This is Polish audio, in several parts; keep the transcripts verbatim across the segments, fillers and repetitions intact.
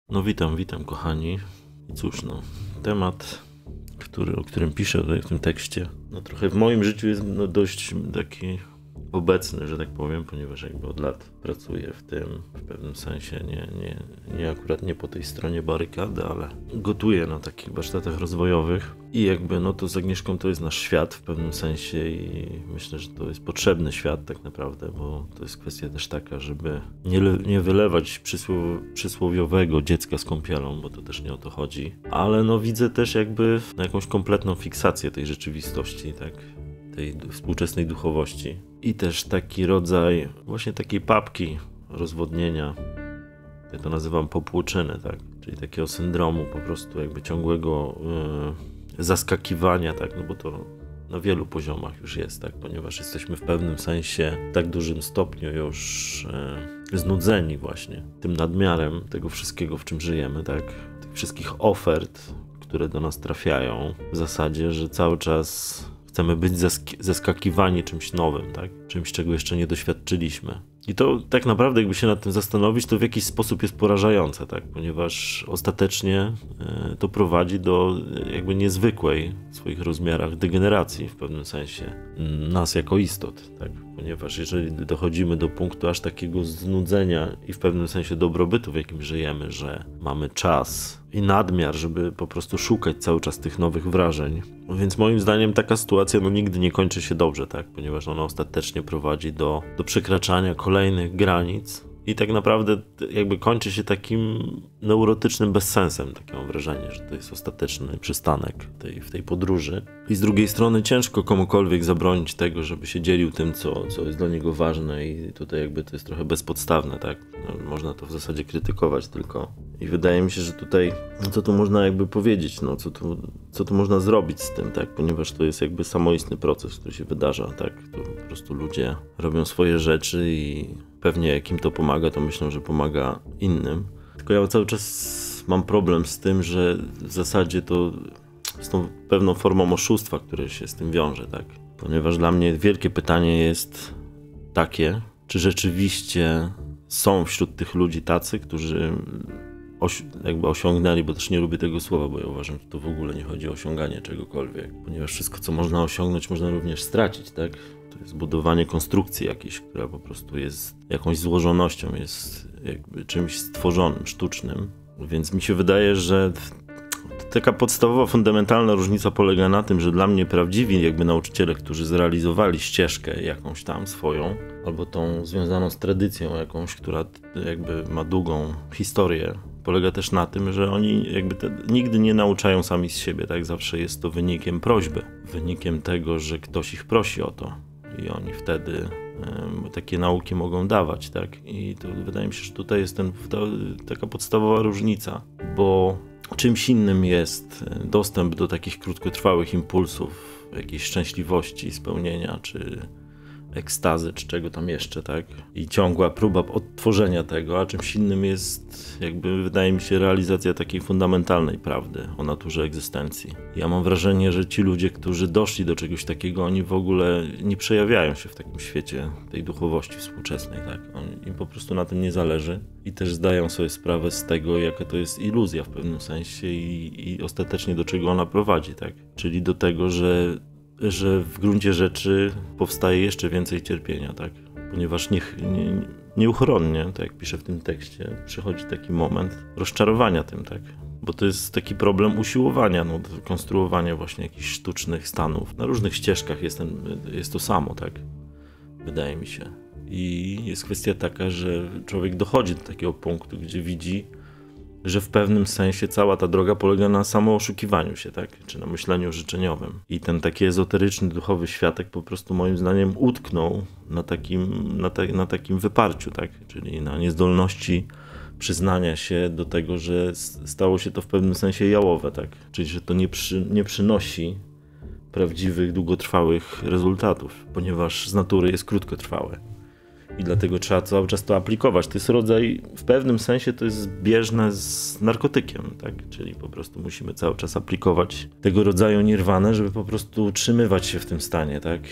No witam, witam kochani. I cóż, no, temat, który, o którym piszę tutaj w tym tekście, no trochę w moim życiu jest no, dość taki obecny, że tak powiem, ponieważ jakby od lat pracuję w tym, w pewnym sensie, nie, nie, nie akurat nie po tej stronie barykady, ale gotuję na takich warsztatach rozwojowych i jakby no to z Agnieszką to jest nasz świat w pewnym sensie i myślę, że to jest potrzebny świat tak naprawdę, bo to jest kwestia też taka, żeby nie, nie wylewać przysłow, przysłowiowego dziecka z kąpielą, bo to też nie o to chodzi, ale no widzę też jakby na jakąś kompletną fiksację tej rzeczywistości, tak, tej współczesnej duchowości i też taki rodzaj właśnie takiej papki rozwodnienia, ja to nazywam popłuczyny, tak, czyli takiego syndromu po prostu jakby ciągłego yy, zaskakiwania, tak, no bo to na wielu poziomach już jest, tak, ponieważ jesteśmy w pewnym sensie w tak dużym stopniu już yy, znudzeni właśnie tym nadmiarem tego wszystkiego, w czym żyjemy, tak, tych wszystkich ofert, które do nas trafiają w zasadzie, że cały czas chcemy być zaskakiwani czymś nowym, tak? Czymś, czego jeszcze nie doświadczyliśmy. I to tak naprawdę, jakby się nad tym zastanowić, to w jakiś sposób jest porażające, tak? Ponieważ ostatecznie y, to prowadzi do y, jakby niezwykłej w swoich rozmiarach degeneracji w pewnym sensie y, nas jako istot, tak? Ponieważ jeżeli dochodzimy do punktu aż takiego znudzenia i w pewnym sensie dobrobytu, w jakim żyjemy, że mamy czas i nadmiar, żeby po prostu szukać cały czas tych nowych wrażeń. Więc moim zdaniem taka sytuacja no, nigdy nie kończy się dobrze, tak? Ponieważ ona ostatecznie prowadzi do, do przekraczania kolejnych granic i tak naprawdę jakby kończy się takim neurotycznym bezsensem. Takie mam wrażenie, że to jest ostateczny przystanek tej, w tej podróży. I z drugiej strony ciężko komukolwiek zabronić tego, żeby się dzielił tym, co, co jest dla niego ważne i tutaj jakby to jest trochę bezpodstawne, tak? No, można to w zasadzie krytykować tylko. I wydaje mi się, że tutaj, no co tu można jakby powiedzieć, no co tu, co tu można zrobić z tym, tak? Ponieważ to jest jakby samoistny proces, który się wydarza, tak? To po prostu ludzie robią swoje rzeczy i pewnie jak im to pomaga, to myślą, że pomaga innym. Tylko ja cały czas mam problem z tym, że w zasadzie to z tą pewną formą oszustwa, które się z tym wiąże, tak? Ponieważ dla mnie wielkie pytanie jest takie, czy rzeczywiście są wśród tych ludzi tacy, którzy osi- jakby osiągnęli, bo też nie lubię tego słowa, bo ja uważam, że to w ogóle nie chodzi o osiąganie czegokolwiek, ponieważ wszystko, co można osiągnąć, można również stracić, tak? To jest budowanie konstrukcji jakiejś, która po prostu jest jakąś złożonością, jest jakby czymś stworzonym, sztucznym. Więc mi się wydaje, że taka podstawowa, fundamentalna różnica polega na tym, że dla mnie prawdziwi jakby nauczyciele, którzy zrealizowali ścieżkę jakąś tam swoją, albo tą związaną z tradycją jakąś, która jakby ma długą historię, polega też na tym, że oni jakby te, nigdy nie nauczają sami z siebie, tak? Zawsze jest to wynikiem prośby, wynikiem tego, że ktoś ich prosi o to i oni wtedy um, takie nauki mogą dawać, tak? I to wydaje mi się, że tutaj jest ten, ta, taka podstawowa różnica, bo czymś innym jest dostęp do takich krótkotrwałych impulsów, jakiejś szczęśliwości, spełnienia, czy ekstazy, czy czego tam jeszcze, tak? I ciągła próba odtworzenia tego, a czymś innym jest jakby, wydaje mi się, realizacja takiej fundamentalnej prawdy o naturze egzystencji. Ja mam wrażenie, że ci ludzie, którzy doszli do czegoś takiego, oni w ogóle nie przejawiają się w takim świecie tej duchowości współczesnej, tak? Oni, im po prostu na tym nie zależy i też zdają sobie sprawę z tego, jaka to jest iluzja w pewnym sensie i, i ostatecznie do czego ona prowadzi, tak? Czyli do tego, że że w gruncie rzeczy powstaje jeszcze więcej cierpienia, tak? Ponieważ nie, nie, nieuchronnie, tak jak piszę w tym tekście, przychodzi taki moment rozczarowania tym, tak? Bo to jest taki problem usiłowania, no, konstruowania właśnie jakichś sztucznych stanów. Na różnych ścieżkach jest, ten, jest to samo, tak? Wydaje mi się. I jest kwestia taka, że człowiek dochodzi do takiego punktu, gdzie widzi, że w pewnym sensie cała ta droga polega na samooszukiwaniu się, tak? Czy na myśleniu życzeniowym. I ten taki ezoteryczny, duchowy światek po prostu moim zdaniem utknął na takim, na, te, na takim wyparciu, tak? Czyli na niezdolności przyznania się do tego, że stało się to w pewnym sensie jałowe, tak? Czyli że to nie, przy, nie przynosi prawdziwych, długotrwałych rezultatów, ponieważ z natury jest krótkotrwałe. I dlatego trzeba cały czas to aplikować. To jest rodzaj, w pewnym sensie to jest zbieżne z narkotykiem, tak? Czyli po prostu musimy cały czas aplikować tego rodzaju nirwanę, żeby po prostu utrzymywać się w tym stanie, tak?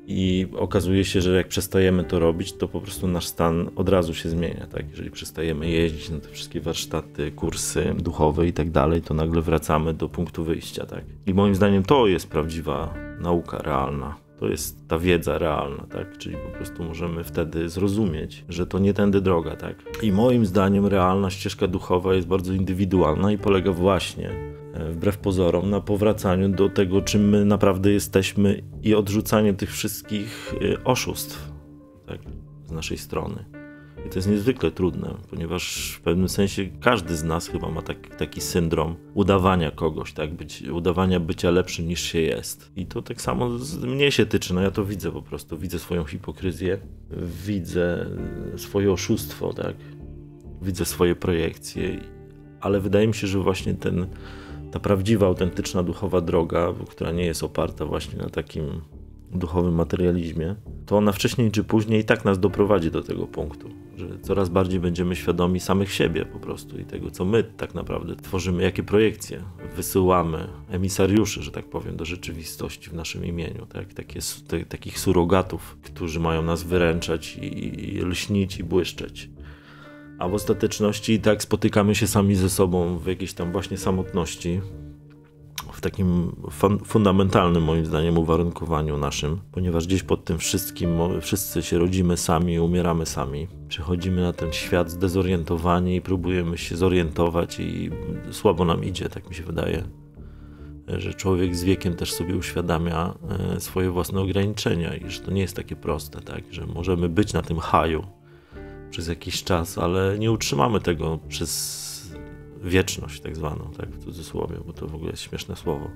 I okazuje się, że jak przestajemy to robić, to po prostu nasz stan od razu się zmienia, tak? Jeżeli przestajemy jeździć na te wszystkie warsztaty, kursy duchowe i tak dalej, to nagle wracamy do punktu wyjścia, tak? I moim zdaniem to jest prawdziwa nauka realna. To jest ta wiedza realna, tak? Czyli po prostu możemy wtedy zrozumieć, że to nie tędy droga, tak? I moim zdaniem realna ścieżka duchowa jest bardzo indywidualna i polega właśnie, wbrew pozorom, na powracaniu do tego, czym my naprawdę jesteśmy i odrzucaniu tych wszystkich oszustw, tak? Z naszej strony. I to jest niezwykle trudne, ponieważ w pewnym sensie każdy z nas chyba ma tak, taki syndrom udawania kogoś, tak? Być, udawania bycia lepszym niż się jest. I to tak samo z mnie się tyczy, no ja to widzę po prostu, widzę swoją hipokryzję, widzę swoje oszustwo, tak? Widzę swoje projekcje, ale wydaje mi się, że właśnie ten, ta prawdziwa, autentyczna duchowa droga, która nie jest oparta właśnie na takim duchowym materializmie, to ona wcześniej czy później i tak nas doprowadzi do tego punktu, że coraz bardziej będziemy świadomi samych siebie po prostu i tego, co my tak naprawdę tworzymy, jakie projekcje wysyłamy, emisariuszy, że tak powiem, do rzeczywistości w naszym imieniu, tak? Takie, te, takich surogatów, którzy mają nas wyręczać i, i lśnić i błyszczeć. A w ostateczności i tak spotykamy się sami ze sobą w jakiejś tam właśnie samotności, w takim fun- fundamentalnym moim zdaniem uwarunkowaniu naszym, ponieważ gdzieś pod tym wszystkim wszyscy się rodzimy sami, umieramy sami. Przychodzimy na ten świat zdezorientowani i próbujemy się zorientować i słabo nam idzie, tak mi się wydaje, że człowiek z wiekiem też sobie uświadamia swoje własne ograniczenia i że to nie jest takie proste, tak, że możemy być na tym haju przez jakiś czas, ale nie utrzymamy tego przez wieczność tak zwaną, tak, w cudzysłowie, bo to w ogóle jest śmieszne słowo.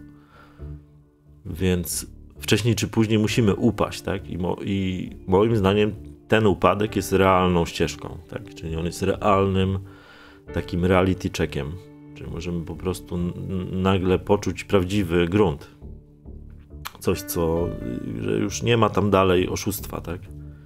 Więc wcześniej czy później musimy upaść, tak, i, mo- i moim zdaniem ten upadek jest realną ścieżką, tak, czyli on jest realnym takim reality checkiem, czyli możemy po prostu n- nagle poczuć prawdziwy grunt. Coś, co, że już nie ma tam dalej oszustwa, tak.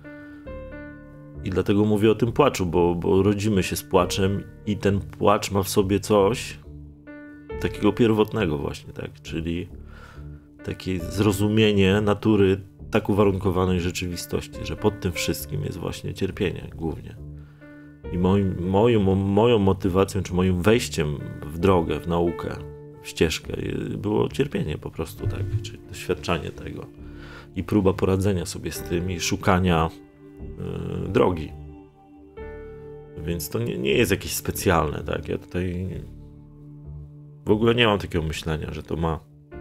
I dlatego mówię o tym płaczu, bo, bo rodzimy się z płaczem i ten płacz ma w sobie coś takiego pierwotnego właśnie, tak? Czyli takie zrozumienie natury tak uwarunkowanej rzeczywistości, że pod tym wszystkim jest właśnie cierpienie głównie. I moim, moją, moją motywacją, czy moim wejściem w drogę, w naukę, w ścieżkę było cierpienie po prostu, tak? Czyli doświadczanie tego i próba poradzenia sobie z tym i szukania drogi. Więc to nie, nie jest jakieś specjalne, tak? Ja tutaj w ogóle nie mam takiego myślenia, że to ma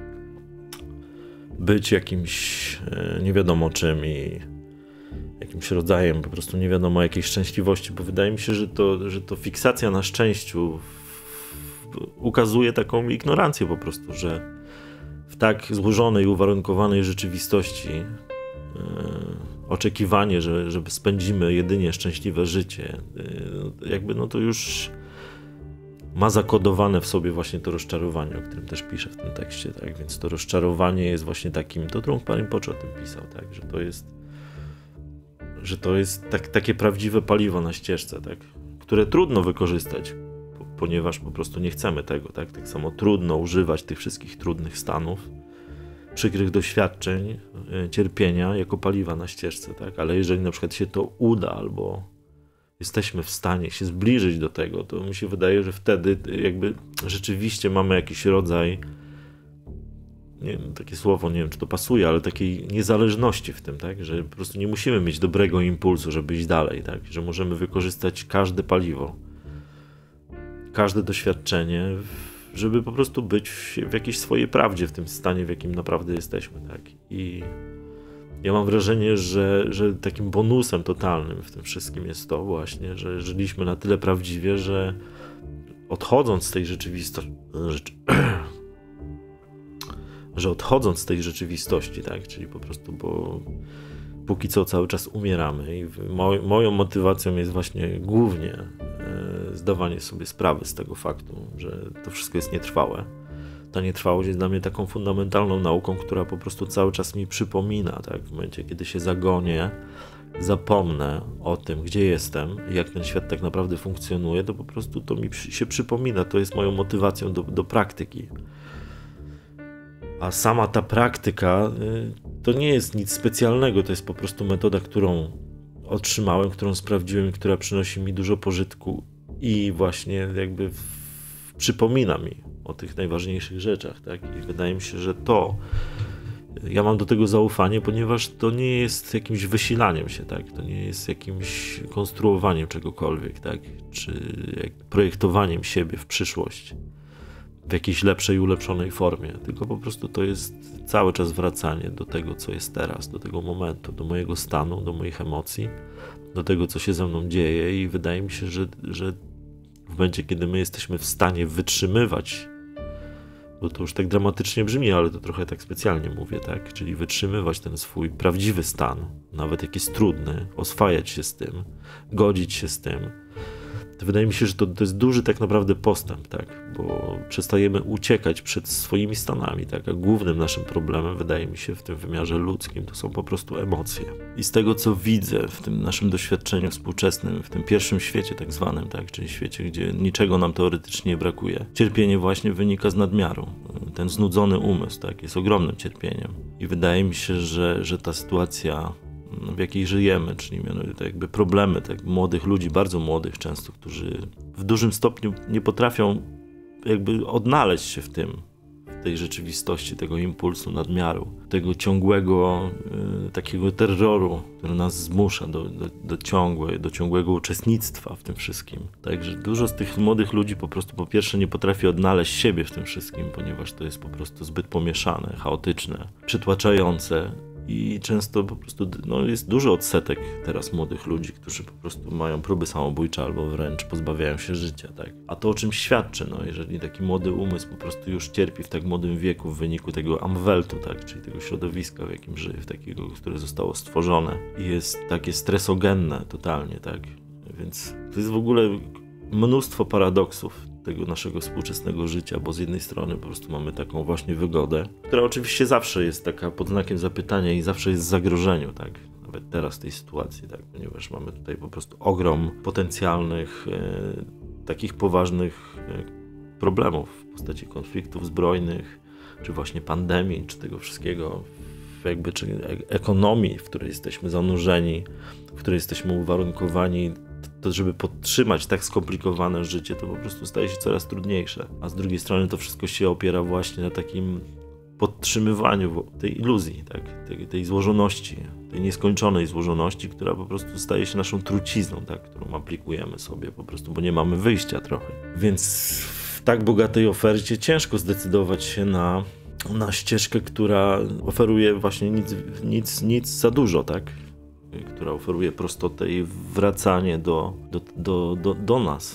być jakimś nie wiadomo czym i jakimś rodzajem po prostu nie wiadomo jakiej szczęśliwości, bo wydaje mi się, że to, że to fiksacja na szczęściu ukazuje taką ignorancję po prostu, że w tak złożonej, uwarunkowanej rzeczywistości oczekiwanie, że, że spędzimy jedynie szczęśliwe życie, jakby no to już ma zakodowane w sobie właśnie to rozczarowanie, o którym też piszę w tym tekście, tak, więc to rozczarowanie jest właśnie takim, to Trungpa Rinpoche o tym pisał, tak, że to jest że to jest tak, takie prawdziwe paliwo na ścieżce, tak, które trudno wykorzystać, ponieważ po prostu nie chcemy tego, tak, tak samo trudno używać tych wszystkich trudnych stanów, przykrych doświadczeń, cierpienia jako paliwa na ścieżce, tak? Ale jeżeli na przykład się to uda albo jesteśmy w stanie się zbliżyć do tego, to mi się wydaje, że wtedy jakby rzeczywiście mamy jakiś rodzaj, nie wiem, takie słowo, nie wiem czy to pasuje, ale takiej niezależności w tym, tak? Że po prostu nie musimy mieć dobrego impulsu, żeby iść dalej, tak? Że możemy wykorzystać każde paliwo, każde doświadczenie, żeby po prostu być w jakiejś swojej prawdzie, w tym stanie, w jakim naprawdę jesteśmy, tak? I ja mam wrażenie, że, że takim bonusem totalnym w tym wszystkim jest to właśnie, że żyliśmy na tyle prawdziwie, że odchodząc z tej rzeczywistości, że odchodząc z tej rzeczywistości, tak? Czyli po prostu, bo póki co cały czas umieramy i moj, moją motywacją jest właśnie głównie zdawanie sobie sprawy z tego faktu, że to wszystko jest nietrwałe. Ta nietrwałość jest dla mnie taką fundamentalną nauką, która po prostu cały czas mi przypomina, tak, w momencie, kiedy się zagonię, zapomnę o tym, gdzie jestem i jak ten świat tak naprawdę funkcjonuje, to po prostu to mi się przypomina, to jest moją motywacją do, do praktyki. A sama ta praktyka to nie jest nic specjalnego, to jest po prostu metoda, którą otrzymałem, którą sprawdziłem, która przynosi mi dużo pożytku i właśnie jakby w, przypomina mi o tych najważniejszych rzeczach, tak? I wydaje mi się, że to, ja mam do tego zaufanie, ponieważ to nie jest jakimś wysilaniem się, tak? To nie jest jakimś konstruowaniem czegokolwiek, tak? Czy jak projektowaniem siebie w przyszłość w jakiejś lepszej, ulepszonej formie, tylko po prostu to jest cały czas wracanie do tego, co jest teraz, do tego momentu, do mojego stanu, do moich emocji, do tego, co się ze mną dzieje i wydaje mi się, że, że w momencie, kiedy my jesteśmy w stanie wytrzymywać, bo to już tak dramatycznie brzmi, ale to trochę tak specjalnie mówię, tak, czyli wytrzymywać ten swój prawdziwy stan, nawet jak jest trudny, oswajać się z tym, godzić się z tym, to wydaje mi się, że to, to jest duży tak naprawdę postęp, tak, bo przestajemy uciekać przed swoimi stanami, tak, a głównym naszym problemem, wydaje mi się, w tym wymiarze ludzkim, to są po prostu emocje. I z tego, co widzę w tym naszym doświadczeniu współczesnym, w tym pierwszym świecie tak zwanym, tak, czyli świecie, gdzie niczego nam teoretycznie nie brakuje, cierpienie właśnie wynika z nadmiaru. Ten znudzony umysł, tak, jest ogromnym cierpieniem. I wydaje mi się, że, że ta sytuacja, w jakiej żyjemy, czyli mianowicie jakby problemy tak, młodych ludzi, bardzo młodych często, którzy w dużym stopniu nie potrafią jakby odnaleźć się w tym, w tej rzeczywistości, tego impulsu nadmiaru, tego ciągłego y, takiego terroru, który nas zmusza do, do, do, ciągłe, do ciągłego uczestnictwa w tym wszystkim. Także dużo z tych młodych ludzi po prostu po pierwsze nie potrafi odnaleźć siebie w tym wszystkim, ponieważ to jest po prostu zbyt pomieszane, chaotyczne, przytłaczające. I często po prostu no, jest duży odsetek teraz młodych ludzi, którzy po prostu mają próby samobójcze albo wręcz pozbawiają się życia, tak? A to o czym świadczy, no, jeżeli taki młody umysł po prostu już cierpi w tak młodym wieku w wyniku tego amweltu, tak? Czyli tego środowiska, w jakim żyje, w takiego, które zostało stworzone i jest takie stresogenne totalnie, tak? Więc to jest w ogóle mnóstwo paradoksów tego naszego współczesnego życia, bo z jednej strony po prostu mamy taką właśnie wygodę, która oczywiście zawsze jest taka pod znakiem zapytania i zawsze jest w zagrożeniu, tak? Nawet teraz w tej sytuacji, tak? Ponieważ mamy tutaj po prostu ogrom potencjalnych, e, takich poważnych e, problemów w postaci konfliktów zbrojnych, czy właśnie pandemii, czy tego wszystkiego, jakby czy ekonomii, w której jesteśmy zanurzeni, w której jesteśmy uwarunkowani. To, żeby podtrzymać tak skomplikowane życie, to po prostu staje się coraz trudniejsze. A z drugiej strony to wszystko się opiera właśnie na takim podtrzymywaniu tej iluzji, tak? tej, tej złożoności, tej nieskończonej złożoności, która po prostu staje się naszą trucizną, tak? Którą aplikujemy sobie po prostu, bo nie mamy wyjścia trochę. Więc w tak bogatej ofercie ciężko zdecydować się na, na ścieżkę, która oferuje właśnie nic, nic, nic za dużo, tak? Która oferuje prostotę i wracanie do, do, do, do, do nas.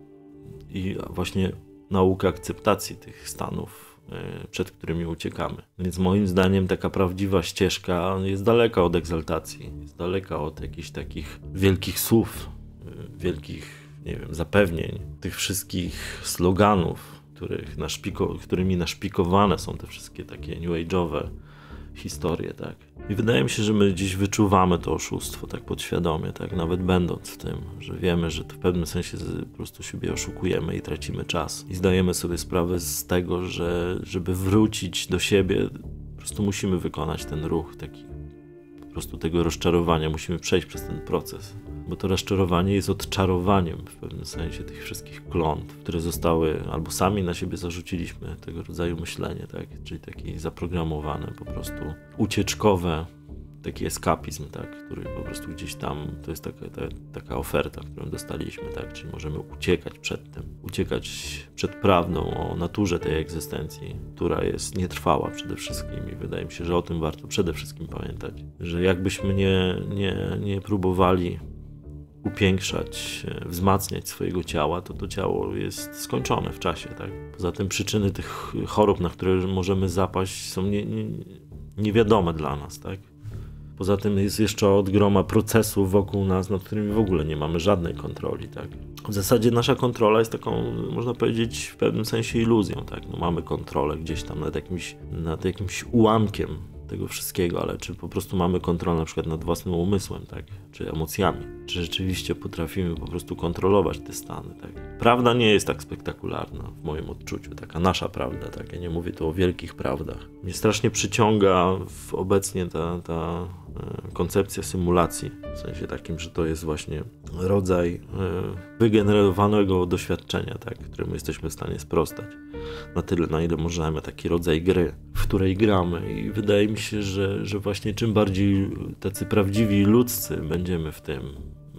I właśnie naukę akceptacji tych stanów, przed którymi uciekamy. Więc moim zdaniem taka prawdziwa ścieżka jest daleka od egzaltacji, jest daleka od jakichś takich wielkich słów, wielkich, nie wiem, zapewnień, tych wszystkich sloganów, których naszpiko, którymi naszpikowane są te wszystkie takie new age'owe historię, tak. I wydaje mi się, że my gdzieś wyczuwamy to oszustwo tak podświadomie, tak, nawet będąc w tym, że wiemy, że to w pewnym sensie po prostu siebie oszukujemy i tracimy czas. I zdajemy sobie sprawę z tego, że żeby wrócić do siebie, po prostu musimy wykonać ten ruch taki, po prostu tego rozczarowania, musimy przejść przez ten proces. Bo to rozczarowanie jest odczarowaniem w pewnym sensie tych wszystkich klątw, które zostały albo sami na siebie zarzuciliśmy, tego rodzaju myślenie, tak? Czyli takie zaprogramowane, po prostu ucieczkowe, taki eskapizm, tak? Który po prostu gdzieś tam, to jest taka, ta, taka oferta, którą dostaliśmy, tak? Czyli możemy uciekać przed tym, uciekać przed prawdą o naturze tej egzystencji, która jest nietrwała przede wszystkim i wydaje mi się, że o tym warto przede wszystkim pamiętać, że jakbyśmy nie, nie, nie próbowali upiększać, wzmacniać swojego ciała, to to ciało jest skończone w czasie, tak? Poza tym przyczyny tych chorób, na które możemy zapaść, są nie, nie, niewiadome dla nas, tak? Poza tym jest jeszcze od groma procesów wokół nas, nad którymi w ogóle nie mamy żadnej kontroli, tak? W zasadzie nasza kontrola jest taką, można powiedzieć, w pewnym sensie iluzją, tak? No mamy kontrolę gdzieś tam nad jakimś, nad jakimś ułamkiem tego wszystkiego, ale czy po prostu mamy kontrolę na przykład nad własnym umysłem, tak? Czy emocjami, czy rzeczywiście potrafimy po prostu kontrolować te stany, tak? Prawda nie jest tak spektakularna w moim odczuciu, taka nasza prawda, tak? Ja nie mówię tu o wielkich prawdach. Mnie strasznie przyciąga w obecnie ta, ta e, koncepcja symulacji, w sensie takim, że to jest właśnie rodzaj e, wygenerowanego doświadczenia, tak? Któremu jesteśmy w stanie sprostać. Na tyle, na ile możemy, taki rodzaj gry, w której gramy i wydaje mi się, że, że właśnie czym bardziej tacy prawdziwi ludzcy będziemy w tym,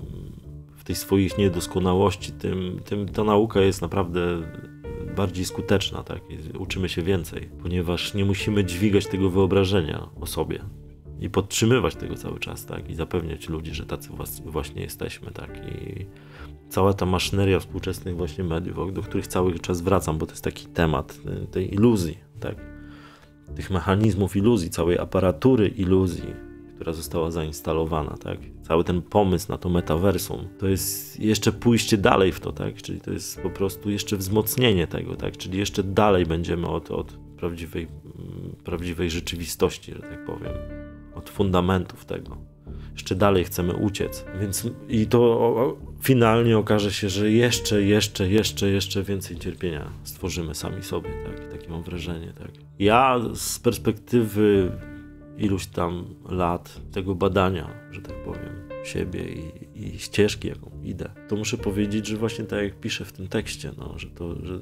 w tej swoich niedoskonałości, tym, tym ta nauka jest naprawdę bardziej skuteczna, tak? I uczymy się więcej, ponieważ nie musimy dźwigać tego wyobrażenia o sobie i podtrzymywać tego cały czas, tak? I zapewniać ludzi, że tacy właśnie jesteśmy, tak? I cała ta maszyneria współczesnych właśnie mediów, do których cały czas wracam, bo to jest taki temat tej iluzji, tak? Tych mechanizmów iluzji, całej aparatury iluzji, która została zainstalowana, tak? Cały ten pomysł na to metaversum, to jest jeszcze pójście dalej w to, tak? Czyli to jest po prostu jeszcze wzmocnienie tego, tak? Czyli jeszcze dalej będziemy od, od prawdziwej, prawdziwej rzeczywistości, że tak powiem, od fundamentów tego. Jeszcze dalej chcemy uciec, więc i to o, finalnie okaże się, że jeszcze, jeszcze, jeszcze, jeszcze więcej cierpienia stworzymy sami sobie, tak? Takie mam wrażenie, tak? Ja z perspektywy iluś tam lat tego badania, że tak powiem, siebie i, i ścieżki, jaką idę, to muszę powiedzieć, że właśnie tak jak piszę w tym tekście, no, że to, że,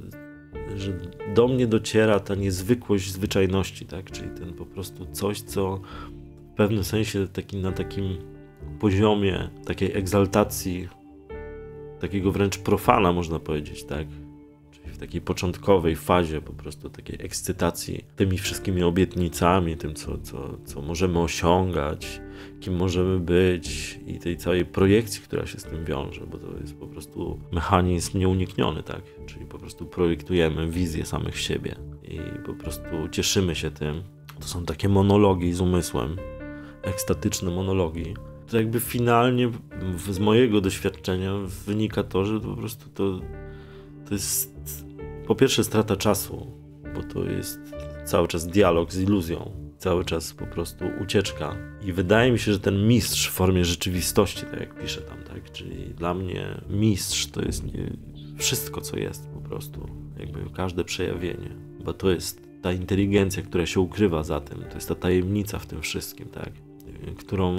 że do mnie dociera ta niezwykłość zwyczajności, tak? Czyli ten po prostu coś, co w pewnym sensie taki, na takim poziomie takiej egzaltacji, takiego wręcz profana, można powiedzieć, tak? Czyli w takiej początkowej fazie po prostu takiej ekscytacji tymi wszystkimi obietnicami, tym, co, co, co możemy osiągać, kim możemy być i tej całej projekcji, która się z tym wiąże, bo to jest po prostu mechanizm nieunikniony, tak? Czyli po prostu projektujemy wizję samych siebie i po prostu cieszymy się tym. To są takie monologi z umysłem, ekstatyczne monologi. To jakby finalnie z mojego doświadczenia wynika to, że po prostu to, to jest po pierwsze strata czasu, bo to jest cały czas dialog z iluzją, cały czas po prostu ucieczka. I wydaje mi się, że ten mistrz w formie rzeczywistości, tak jak piszę tam, tak, czyli dla mnie mistrz to jest nie, wszystko, co jest po prostu, jakby każde przejawienie, bo to jest ta inteligencja, która się ukrywa za tym, to jest ta tajemnica w tym wszystkim, tak, którą,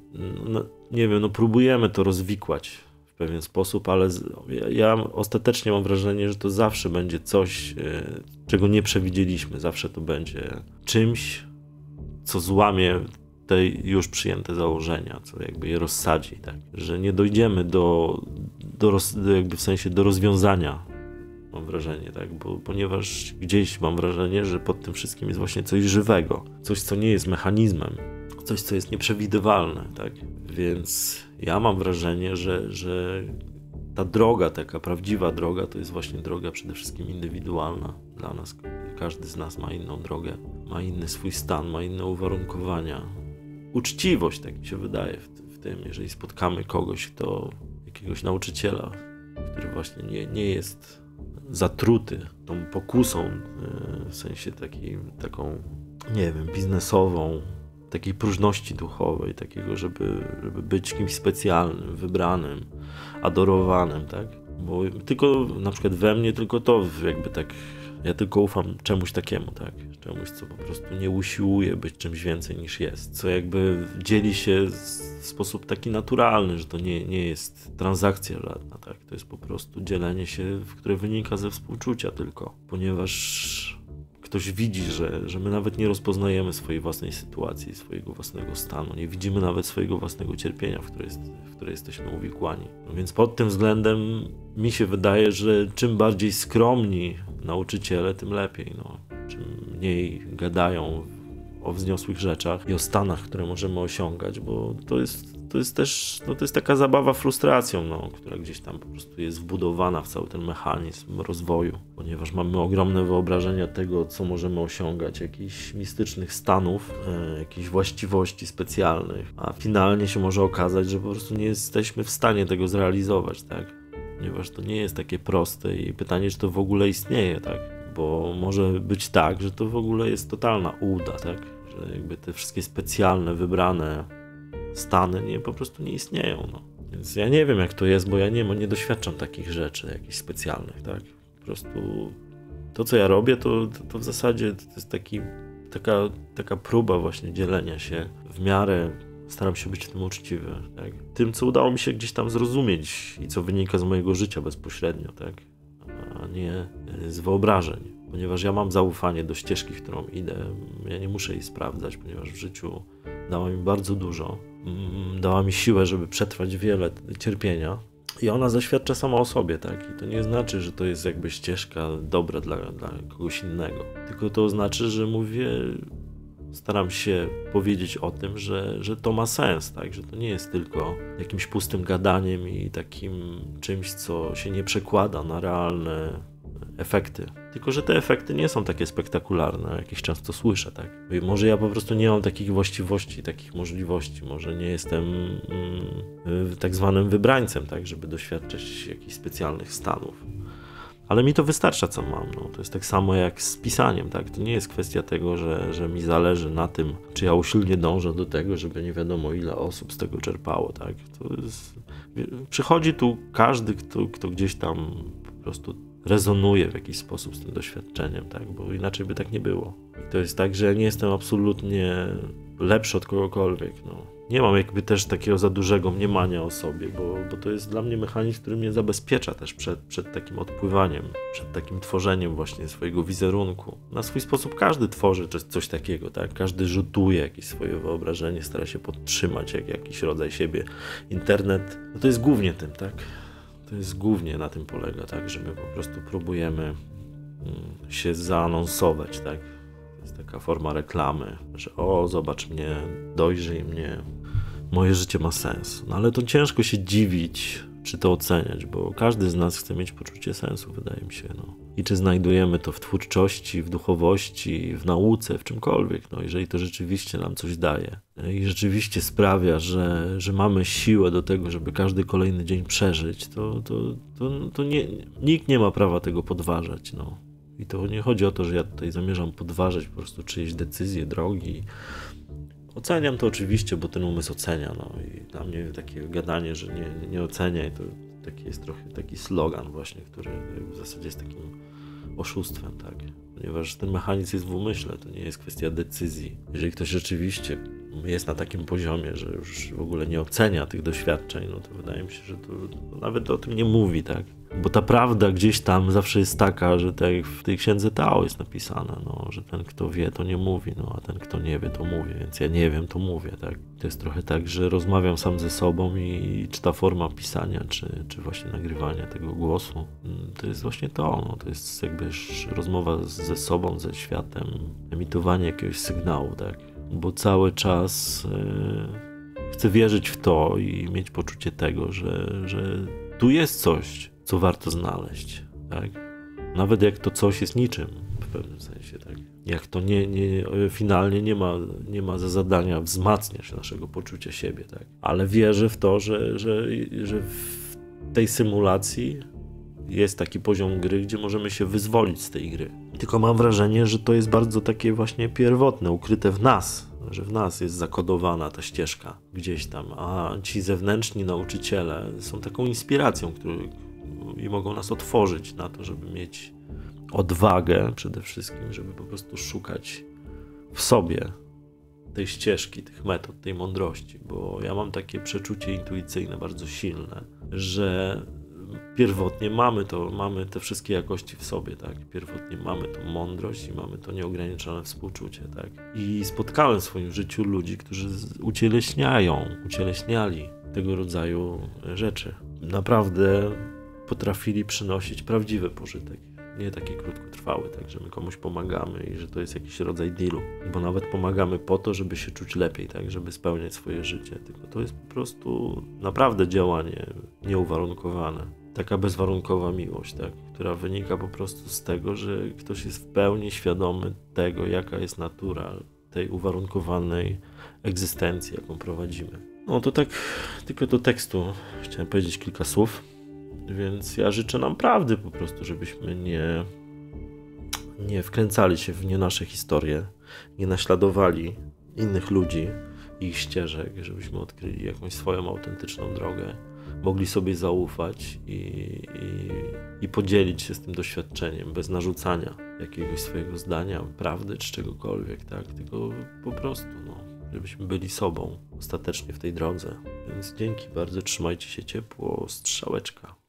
no, nie wiem, no próbujemy to rozwikłać w pewien sposób, ale z, ja, ja ostatecznie mam wrażenie, że to zawsze będzie coś, e, czego nie przewidzieliśmy, zawsze to będzie czymś, co złamie te już przyjęte założenia, co jakby je rozsadzi, tak, że nie dojdziemy do, do, roz, do jakby w sensie do rozwiązania, mam wrażenie, tak, bo, ponieważ gdzieś mam wrażenie, że pod tym wszystkim jest właśnie coś żywego, coś, co nie jest mechanizmem, coś, co jest nieprzewidywalne, tak? Więc ja mam wrażenie, że, że ta droga, taka prawdziwa droga, to jest właśnie droga przede wszystkim indywidualna dla nas. Każdy z nas ma inną drogę, ma inny swój stan, ma inne uwarunkowania. Uczciwość, tak mi się wydaje w, w tym, jeżeli spotkamy kogoś, kto, jakiegoś nauczyciela, który właśnie nie, nie jest zatruty tą pokusą, w sensie takiej, taką, nie wiem, biznesową, takiej próżności duchowej, takiego, żeby, żeby być kimś specjalnym, wybranym, adorowanym, tak? Bo tylko na przykład we mnie tylko to jakby tak, ja tylko ufam czemuś takiemu, tak? Czemuś, co po prostu nie usiłuje być czymś więcej niż jest, co jakby dzieli się w sposób taki naturalny, że to nie, nie jest transakcja żadna, tak? To jest po prostu dzielenie się, które wynika ze współczucia tylko, ponieważ ktoś widzi, że, że my nawet nie rozpoznajemy swojej własnej sytuacji, swojego własnego stanu, nie widzimy nawet swojego własnego cierpienia, w które, jest, w które jesteśmy uwikłani. No więc pod tym względem mi się wydaje, że czym bardziej skromni nauczyciele, tym lepiej. No. Czym mniej gadają o wzniosłych rzeczach i o stanach, które możemy osiągać, bo to jest, to jest też, no to jest taka zabawa frustracją, no, która gdzieś tam po prostu jest wbudowana w cały ten mechanizm rozwoju, ponieważ mamy ogromne wyobrażenia tego, co możemy osiągać, jakichś mistycznych stanów, e, jakichś właściwości specjalnych, a finalnie się może okazać, że po prostu nie jesteśmy w stanie tego zrealizować, tak? Ponieważ to nie jest takie proste i pytanie, czy to w ogóle istnieje, tak? Bo może być tak, że to w ogóle jest totalna ułuda, tak? że jakby te wszystkie specjalne, wybrane stany nie, po prostu nie istnieją, no. Więc ja nie wiem, jak to jest, bo ja nie, nie doświadczam takich rzeczy jakichś specjalnych, tak? Po prostu to, co ja robię, to, to, to w zasadzie to jest taki, taka, taka próba właśnie dzielenia się w miarę. Staram się być w tym uczciwy, tak? Tym, co udało mi się gdzieś tam zrozumieć i co wynika z mojego życia bezpośrednio, tak? A nie z wyobrażeń, ponieważ ja mam zaufanie do ścieżki, w którą idę. Ja nie muszę jej sprawdzać, ponieważ w życiu dała mi bardzo dużo. Dała mi siłę, żeby przetrwać wiele cierpienia i ona zaświadcza sama o sobie, tak? I to nie znaczy, że to jest jakby ścieżka dobra dla, dla kogoś innego, tylko to znaczy, że mówię... Staram się powiedzieć o tym, że, że to ma sens, tak? Że to nie jest tylko jakimś pustym gadaniem i takim czymś, co się nie przekłada na realne efekty. Tylko że te efekty nie są takie spektakularne, jakieś często słyszę, tak? I może ja po prostu nie mam takich właściwości, takich możliwości, może nie jestem mm, tak zwanym wybrańcem, tak? Żeby doświadczać jakichś specjalnych stanów. Ale mi to wystarcza, co mam. No. To jest tak samo jak z pisaniem, tak? To nie jest kwestia tego, że, że mi zależy na tym, czy ja usilnie dążę do tego, żeby nie wiadomo ile osób z tego czerpało, tak? To jest... Przychodzi tu każdy, kto, kto gdzieś tam po prostu rezonuje w jakiś sposób z tym doświadczeniem, tak? Bo inaczej by tak nie było. I to jest tak, że ja nie jestem absolutnie lepszy od kogokolwiek, no. Nie mam jakby też takiego za dużego mniemania o sobie, bo, bo to jest dla mnie mechanizm, który mnie zabezpiecza też przed, przed takim odpływaniem, przed takim tworzeniem właśnie swojego wizerunku. Na swój sposób każdy tworzy coś takiego, tak? Każdy rzutuje jakieś swoje wyobrażenie, stara się podtrzymać jak, jakiś rodzaj siebie. Internet, no to jest głównie tym, tak? To jest głównie na tym polega, tak? Że my po prostu próbujemy mm, się zaanonsować, tak? Jest taka forma reklamy, że o, zobacz mnie, dojrzyj mnie, moje życie ma sens. No ale to ciężko się dziwić, czy to oceniać, bo każdy z nas chce mieć poczucie sensu, wydaje mi się. No. I czy znajdujemy to w twórczości, w duchowości, w nauce, w czymkolwiek, no, jeżeli to rzeczywiście nam coś daje i rzeczywiście sprawia, że, że mamy siłę do tego, żeby każdy kolejny dzień przeżyć, to, to, to, to nie, nikt nie ma prawa tego podważać, no. I to nie chodzi o to, że ja tutaj zamierzam podważać po prostu czyjeś decyzje, drogi. Oceniam to oczywiście, bo ten umysł ocenia. No. I dla mnie takie gadanie, że nie, nie oceniaj, to taki jest trochę taki slogan właśnie, który w zasadzie jest takim oszustwem, tak? Ponieważ ten mechanizm jest w umyśle, to nie jest kwestia decyzji. Jeżeli ktoś rzeczywiście jest na takim poziomie, że już w ogóle nie ocenia tych doświadczeń, no to wydaje mi się, że to, to nawet o tym nie mówi, tak? Bo ta prawda gdzieś tam zawsze jest taka, że tak jak w tej księdze Tao jest napisane, no, że ten, kto wie, to nie mówi, no, a ten, kto nie wie, to mówi, więc ja nie wiem, to mówię, tak? To jest trochę tak, że rozmawiam sam ze sobą i czy ta forma pisania, czy, czy właśnie nagrywania tego głosu, to jest właśnie to, no, to jest jakby rozmowa ze sobą, ze światem, emitowanie jakiegoś sygnału, tak? Bo cały czas yy, chcę wierzyć w to i mieć poczucie tego, że, że tu jest coś, co warto znaleźć, tak? Nawet jak to coś jest niczym w pewnym sensie, tak? Jak to nie, nie, finalnie nie ma, nie ma za zadania wzmacniać naszego poczucia siebie, tak? Ale wierzę w to, że, że, że w tej symulacji jest taki poziom gry, gdzie możemy się wyzwolić z tej gry. Tylko mam wrażenie, że to jest bardzo takie właśnie pierwotne, ukryte w nas, że w nas jest zakodowana ta ścieżka gdzieś tam, a ci zewnętrzni nauczyciele są taką inspiracją, który, i mogą nas otworzyć na to, żeby mieć odwagę przede wszystkim, żeby po prostu szukać w sobie tej ścieżki, tych metod, tej mądrości, bo ja mam takie przeczucie intuicyjne bardzo silne, że pierwotnie mamy to, mamy te wszystkie jakości w sobie, tak? Pierwotnie mamy tą mądrość i mamy to nieograniczone współczucie, tak? I spotkałem w swoim życiu ludzi, którzy ucieleśniają, ucieleśniali tego rodzaju rzeczy. Naprawdę potrafili przynosić prawdziwy pożytek, nie taki krótkotrwały, tak? Że my komuś pomagamy i że to jest jakiś rodzaj dealu, bo nawet pomagamy po to, żeby się czuć lepiej, tak? Żeby spełniać swoje życie, tylko to jest po prostu naprawdę działanie nieuwarunkowane. Taka bezwarunkowa miłość, tak? Która wynika po prostu z tego, że ktoś jest w pełni świadomy tego, jaka jest natura tej uwarunkowanej egzystencji, jaką prowadzimy. No to tak tylko do tekstu chciałem powiedzieć kilka słów, więc ja życzę nam prawdy po prostu, żebyśmy nie, nie wkręcali się w nie nasze historie, nie naśladowali innych ludzi, ich ścieżek, żebyśmy odkryli jakąś swoją autentyczną drogę, mogli sobie zaufać i, i, i podzielić się z tym doświadczeniem bez narzucania jakiegoś swojego zdania, prawdy czy czegokolwiek, tak? Tylko po prostu, no, żebyśmy byli sobą ostatecznie w tej drodze. Więc dzięki bardzo, trzymajcie się ciepło, strzałeczka.